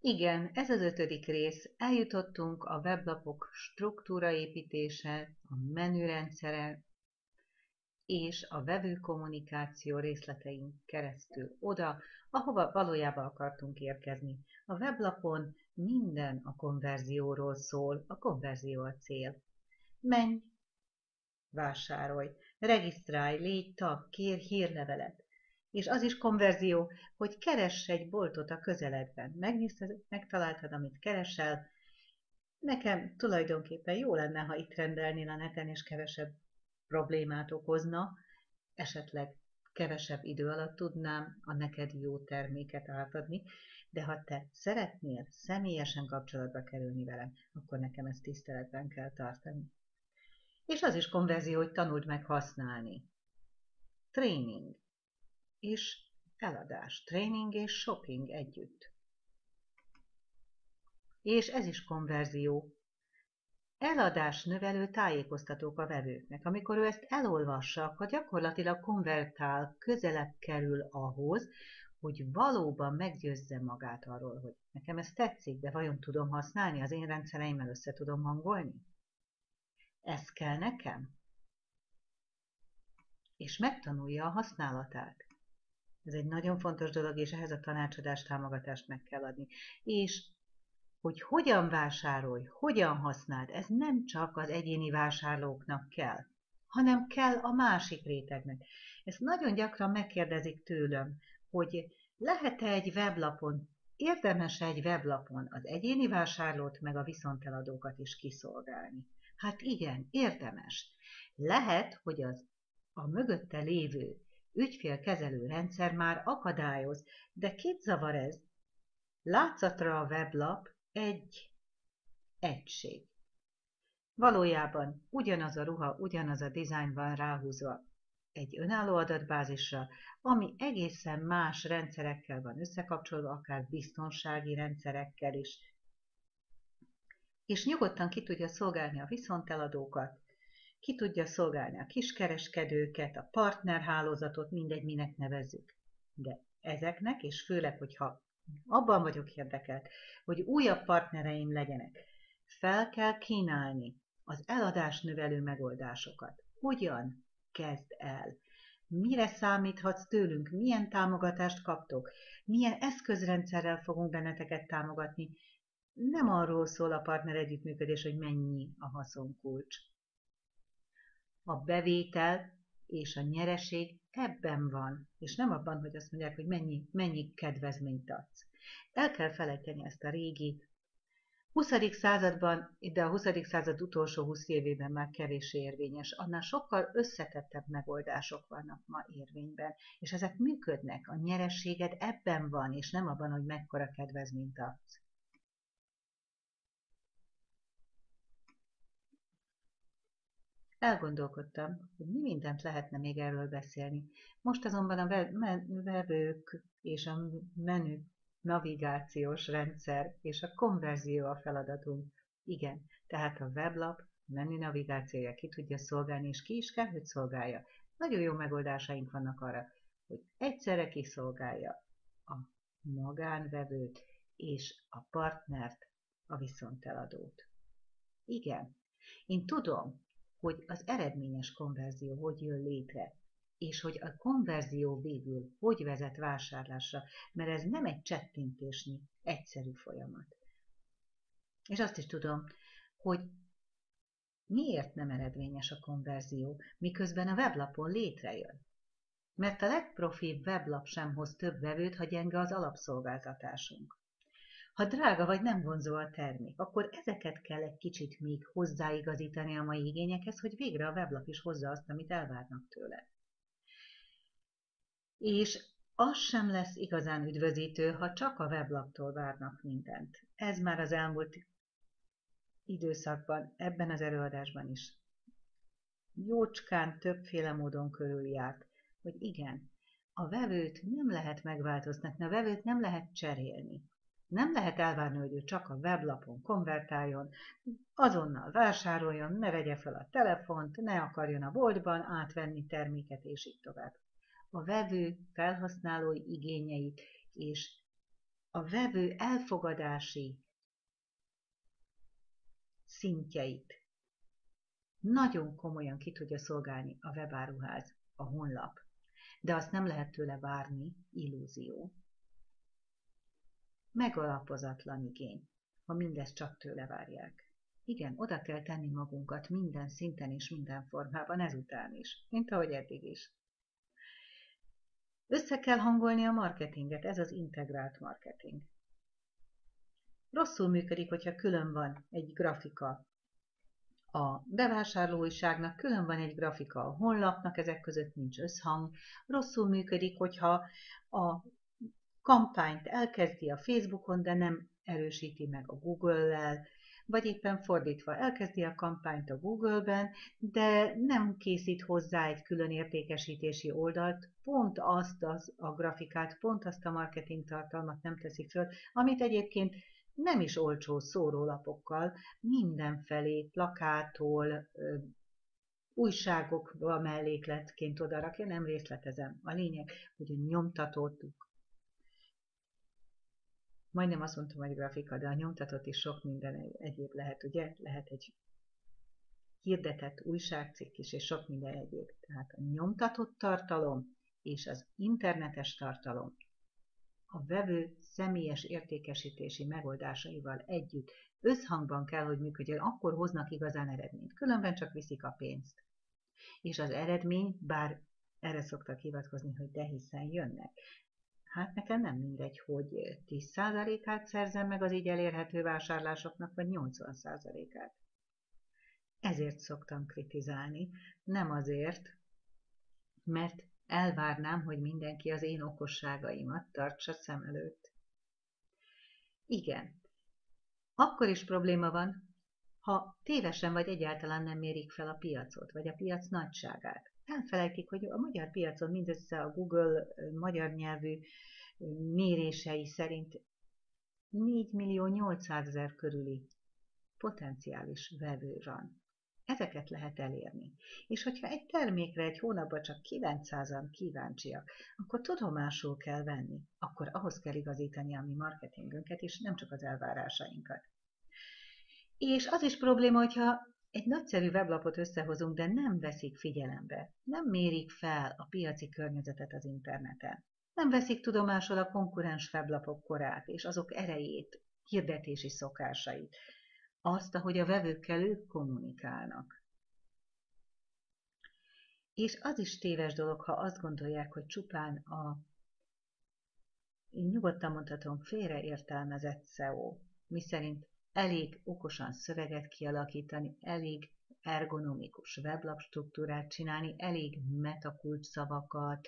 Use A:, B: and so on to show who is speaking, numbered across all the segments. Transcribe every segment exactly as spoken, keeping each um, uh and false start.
A: Igen, ez az ötödik rész. Eljutottunk a weblapok struktúraépítése, a menürendszere és a vevő kommunikáció részletein keresztül oda, ahova valójában akartunk érkezni. A weblapon minden a konverzióról szól, a konverzió a cél. Menj, vásárolj, regisztrálj, légy tag, kér hírlevelet. És az is konverzió, hogy keress egy boltot a közeledben. Megnézted, megtaláltad, amit keresel. Nekem tulajdonképpen jó lenne, ha itt rendelnél a neten, és kevesebb problémát okozna, esetleg kevesebb idő alatt tudnám a neked jó terméket átadni, de ha te szeretnél személyesen kapcsolatba kerülni velem, akkor nekem ezt tiszteletben kell tartani. És az is konverzió, hogy tanuld meg használni. Tréning és eladás. Tréning és shopping együtt. És ez is konverzió. Eladás növelő tájékoztatók a vevőknek. Amikor ő ezt elolvassa, akkor gyakorlatilag konvertál, közelebb kerül ahhoz, hogy valóban meggyőzze magát arról, hogy nekem ez tetszik, de vajon tudom használni, az én rendszereimmel össze tudom hangolni? Ez kell nekem? És megtanulja a használatát. Ez egy nagyon fontos dolog, és ehhez a tanácsadást, támogatást meg kell adni. És hogy hogyan vásárolj, hogyan használd, ez nem csak az egyéni vásárlóknak kell, hanem kell a másik rétegnek. Ezt nagyon gyakran megkérdezik tőlem, hogy lehet-e egy weblapon, érdemes egy weblapon az egyéni vásárlót meg a viszonteladókat is kiszolgálni. Hát igen, érdemes. Lehet, hogy az a mögötte lévő ügyfélkezelő rendszer már akadályoz, de kit zavar ez? Látszatra a weblap egy egység. Valójában ugyanaz a ruha, ugyanaz a dizájn van ráhúzva egy önálló adatbázisra, ami egészen más rendszerekkel van összekapcsolva, akár biztonsági rendszerekkel is. És nyugodtan ki tudja szolgálni a viszonteladókat, ki tudja szolgálni a kiskereskedőket, a partnerhálózatot, mindegy, minek nevezzük. De ezeknek, és főleg, hogyha abban vagyok érdekelt, hogy újabb partnereim legyenek, fel kell kínálni az eladásnövelő megoldásokat. Hogyan kezd el? Mire számíthatsz tőlünk? Milyen támogatást kaptok? Milyen eszközrendszerrel fogunk benneteket támogatni? Nem arról szól a partner együttműködés, hogy mennyi a haszonkulcs. A bevétel és a nyereség ebben van, és nem abban, hogy azt mondják, hogy mennyi, mennyi kedvezményt adsz. El kell felejteni ezt a régi huszadik században, de a huszadik század utolsó húsz évében már kevéssé érvényes. Annál sokkal összetettebb megoldások vannak ma érvényben, és ezek működnek. A nyerességed ebben van, és nem abban, hogy mekkora kedvezményt adsz. Elgondolkodtam, hogy mi mindent lehetne még erről beszélni. Most azonban a vevők és a menü navigációs rendszer és a konverzió a feladatunk. Igen, tehát a weblap menü navigációja ki tudja szolgálni, és ki is kell, hogy szolgálja. Nagyon jó megoldásaink vannak arra, hogy egyszerre kiszolgálja a magánvevőt és a partnert, a viszonteladót. Igen, én tudom, hogy az eredményes konverzió hogy jön létre, és hogy a konverzió végül hogy vezet vásárlásra, mert ez nem egy csettintésnyi, egyszerű folyamat. És azt is tudom, hogy miért nem eredményes a konverzió, miközben a weblapon létrejön. Mert a legprofibb weblap sem hoz több vevőt, ha gyenge az alapszolgáltatásunk. Ha drága vagy nem vonzó a termék, akkor ezeket kell egy kicsit még hozzáigazítani a mai igényekhez, hogy végre a weblap is hozza azt, amit elvárnak tőle. És az sem lesz igazán üdvözítő, ha csak a weblaptól várnak mindent. Ez már az elmúlt időszakban, ebben az előadásban is jócskán többféle módon körüljárt, hogy igen, a vevőt nem lehet megváltoztatni, a vevőt nem lehet cserélni. Nem lehet elvárni, hogy ő csak a weblapon konvertáljon, azonnal vásároljon, ne vegye fel a telefont, ne akarjon a boltban átvenni terméket, és így tovább. A vevő felhasználói igényeit és a vevő elfogadási szintjeit nagyon komolyan ki tudja szolgálni a webáruház, a honlap. De azt nem lehet tőle várni, illúzió. Megalapozatlan igény, ha mindezt csak tőle várják. Igen, oda kell tenni magunkat minden szinten és minden formában ezután is, mint ahogy eddig is. Össze kell hangolni a marketinget, ez az integrált marketing. Rosszul működik, hogyha külön van egy grafika a bevásárlóújságnak, külön van egy grafika a honlapnak, ezek között nincs összhang. Rosszul működik, hogyha a kampányt elkezdi a Facebookon, de nem erősíti meg a Google-lel, vagy éppen fordítva, elkezdi a kampányt a Google-ben, de nem készít hozzá egy külön értékesítési oldalt, pont azt az, a grafikát, pont azt a marketing tartalmat nem teszi föl, amit egyébként nem is olcsó szórólapokkal, mindenfelé, plakától, újságokba mellékletként odarakja, nem részletezem. A lényeg, hogy a nyomtatót, majdnem azt mondtam, hogy grafika, de a nyomtatott is sok minden egyéb lehet, ugye? Lehet egy hirdetett újságcikk is, és sok minden egyéb. Tehát a nyomtatott tartalom és az internetes tartalom a vevő személyes értékesítési megoldásaival együtt összhangban kell, hogy működjön, akkor hoznak igazán eredményt. Különben csak viszik a pénzt. És az eredmény, bár erre szoktak hivatkozni, hogy de hiszen jönnek. Hát nekem nem mindegy, hogy tíz százalékát szerzem meg az így elérhető vásárlásoknak, vagy nyolcvan százalékát. Ezért szoktam kritizálni, nem azért, mert elvárnám, hogy mindenki az én okosságaimat tartsa szem előtt. Igen, akkor is probléma van, ha tévesen vagy egyáltalán nem mérik fel a piacot, vagy a piac nagyságát. Elfelejtik, hogy a magyar piacon mindössze a Google magyar nyelvű mérései szerint négy millió nyolcszázezer körüli potenciális vevő van. Ezeket lehet elérni. És hogyha egy termékre egy hónapban csak kilencszázan kíváncsiak, akkor tudomásul kell venni, akkor ahhoz kell igazítani a mi marketingünket, és nem csak az elvárásainkat. És az is probléma, hogyha egy nagyszerű weblapot összehozunk, de nem veszik figyelembe, nem mérik fel a piaci környezetet az interneten, nem veszik tudomásul a konkurens weblapok korát és azok erejét, hirdetési szokásait, azt, ahogy a vevőkkel ők kommunikálnak. És az is téves dolog, ha azt gondolják, hogy csupán a, én nyugodtan mondhatom, félreértelmezett es e o, miszerint elég okosan szöveget kialakítani, elég ergonomikus weblap struktúrát csinálni, elég metakulcsszavakat,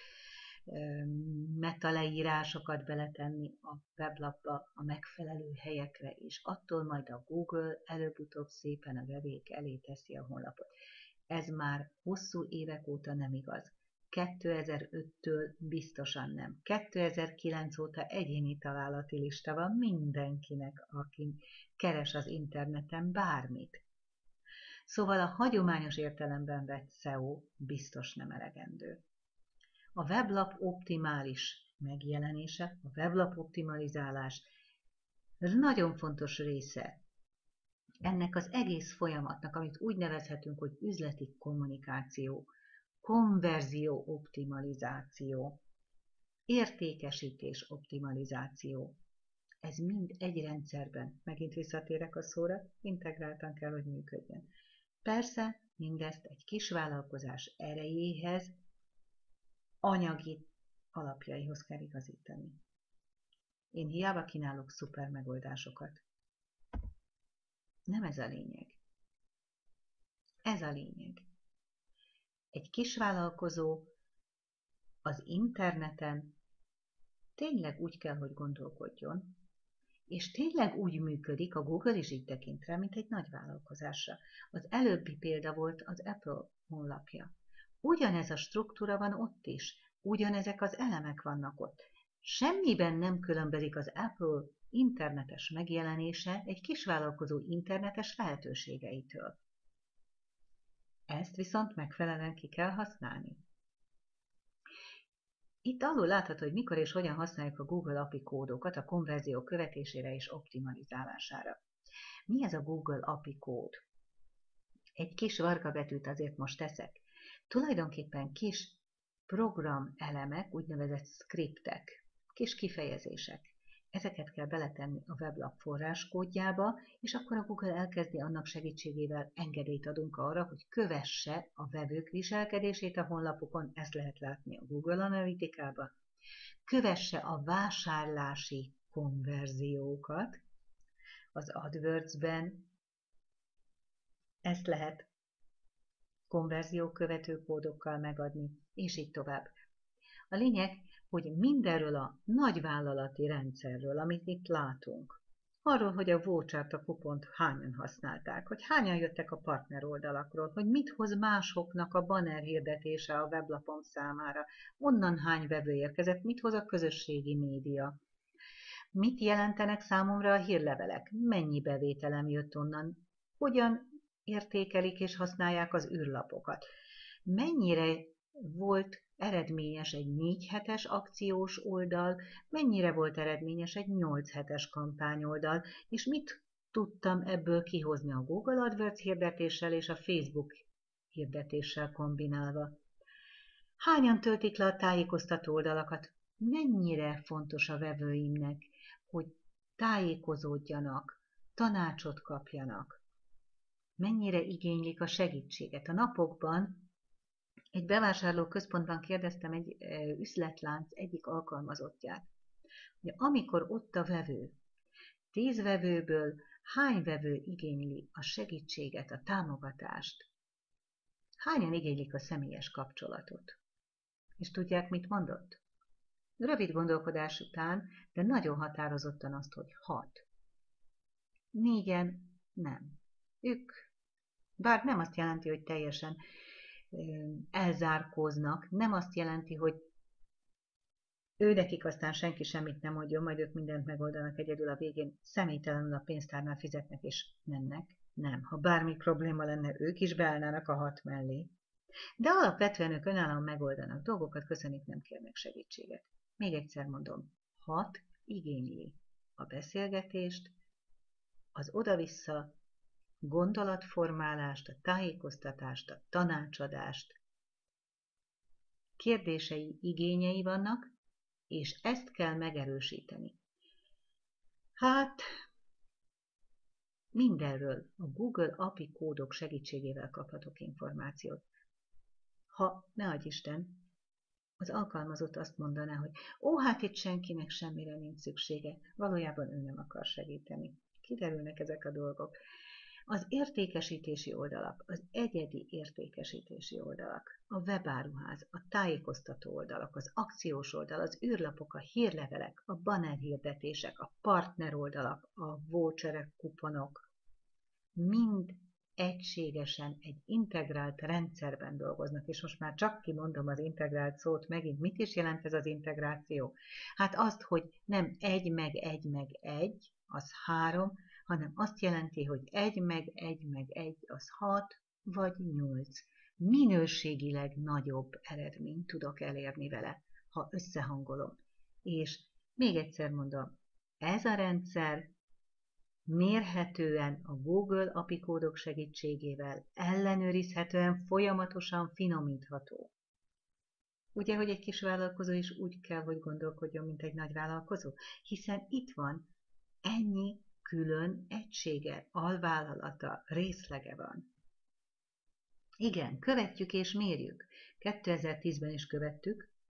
A: metaleírásokat beletenni a weblapba a megfelelő helyekre, és attól majd a Google előbb-utóbb szépen a vevék elé teszi a honlapot. Ez már hosszú évek óta nem igaz. kétezer-öttől biztosan nem. kétezer-kilenc óta egyéni találati lista van mindenkinek, aki keres az interneten bármit. Szóval a hagyományos értelemben vett es e o biztos nem elegendő. A weblap optimális megjelenése, a weblap optimalizálás nagyon fontos része ennek az egész folyamatnak, amit úgy nevezhetünk, hogy üzleti kommunikáció, konverzió optimalizáció, értékesítés optimalizáció. Ez mind egy rendszerben, megint visszatérek a szóra, integráltan kell, hogy működjön. Persze mindezt egy kisvállalkozás erejéhez, anyagi alapjaihoz kell igazítani. Én hiába kínálok szuper megoldásokat. Nem ez a lényeg. Ez a lényeg. Egy kisvállalkozó az interneten tényleg úgy kell, hogy gondolkodjon, és tényleg úgy működik, a Google is így tekint rá, mint egy nagy vállalkozásra. Az előbbi példa volt az Apple honlapja. Ugyanez a struktúra van ott is, ugyanezek az elemek vannak ott. Semmiben nem különbözik az Apple internetes megjelenése egy kisvállalkozó internetes lehetőségeitől. Ezt viszont megfelelően ki kell használni. Itt alul látható, hogy mikor és hogyan használjuk a Google á pé i kódokat a konverzió követésére és optimalizálására. Mi ez a Google á pé i kód? Egy kis vargabetűt azért most teszek. Tulajdonképpen kis programelemek, úgynevezett scriptek, kis kifejezések. Ezeket kell beletenni a weblap forráskódjába, és akkor a Google elkezdi annak segítségével engedélyt adunk arra, hogy kövesse a vevők viselkedését a honlapokon, ezt lehet látni a Google Analytikában, kövesse a vásárlási konverziókat az AdWords-ben, ezt lehet konverziókövető kódokkal megadni, és így tovább. A lényeg, hogy mindenről a nagyvállalati rendszerről, amit itt látunk, arról, hogy a vouchert, a kupont hányan használták, hogy hányan jöttek a partner oldalakról, hogy mit hoz másoknak a banner hirdetése a weblapom számára, onnan hány vevő érkezett, mit hoz a közösségi média, mit jelentenek számomra a hírlevelek, mennyi bevételem jött onnan, hogyan értékelik és használják az űrlapokat, mennyire volt eredményes egy négy hetes akciós oldal, mennyire volt eredményes egy nyolc hetes kampányoldal, és mit tudtam ebből kihozni a Google AdWords hirdetéssel és a Facebook hirdetéssel kombinálva. Hányan töltik le a tájékoztató oldalakat? Mennyire fontos a vevőimnek, hogy tájékozódjanak, tanácsot kapjanak? Mennyire igénylik a segítséget? A napokban egy bevásárlóközpontban kérdeztem egy üzletlánc egyik alkalmazottját, hogy amikor ott a vevő, tíz vevőből hány vevő igényli a segítséget, a támogatást, hányan igénylik a személyes kapcsolatot. És tudják, mit mondott? Rövid gondolkodás után, de nagyon határozottan azt, hogy hat. Négyen nem. Ők, bár nem azt jelenti, hogy teljesen elzárkóznak, nem azt jelenti, hogy ő nekik aztán senki semmit nem adjon, majd ők mindent megoldanak egyedül a végén, személytelenül a pénztárnál fizetnek és mennek. Nem, ha bármi probléma lenne, ők is beállnának a hat mellé. De alapvetően ők önállóan megoldanak dolgokat, köszönjük, nem kérnek segítséget. Még egyszer mondom, hat igényli a beszélgetést, az oda-vissza gondolatformálást, a tájékoztatást, a tanácsadást. Kérdései, igényei vannak, és ezt kell megerősíteni. Hát, mindenről a Google á pé i kódok segítségével kaphatok információt. Ha, ne adj Isten, az alkalmazott azt mondaná, hogy ó, hát itt senkinek semmire nincs szüksége, valójában ő nem akar segíteni. Kiderülnek ezek a dolgok. Az értékesítési oldalak, az egyedi értékesítési oldalak, a webáruház, a tájékoztató oldalak, az akciós oldal, az űrlapok, a hírlevelek, a banner hirdetések, a partner oldalak, a voucherek, kuponok, mind egységesen egy integrált rendszerben dolgoznak, és most már csak kimondom az integrált szót, megint mit is jelent ez az integráció? Hát azt, hogy nem egy meg egy meg egy, az három, hanem azt jelenti, hogy egy meg egy meg egy az hat vagy nyolc. Minőségileg nagyobb eredményt tudok elérni vele, ha összehangolom. És még egyszer mondom, ez a rendszer mérhetően a Google á pé i kódok segítségével ellenőrizhetően folyamatosan finomítható. Ugye, hogy egy kis vállalkozó is úgy kell, hogy gondolkodjon, mint egy nagy vállalkozó? Hiszen itt van ennyi külön egysége, alvállalata, részlege van. Igen, követjük és mérjük. kétezer-tízben is követtük,